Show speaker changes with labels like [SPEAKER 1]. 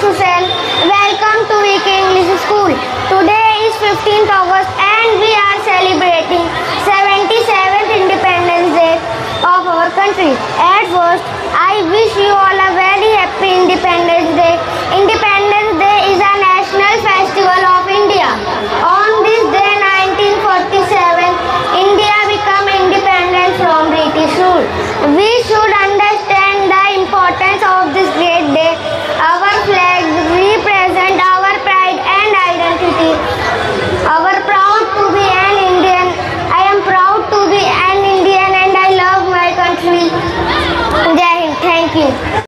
[SPEAKER 1] Susan. Welcome to VK English School. Today is 15th August and we are celebrating 77th Independence Day of our country. At first, I wish you all a very happy Independence Day. Independence Day is a national festival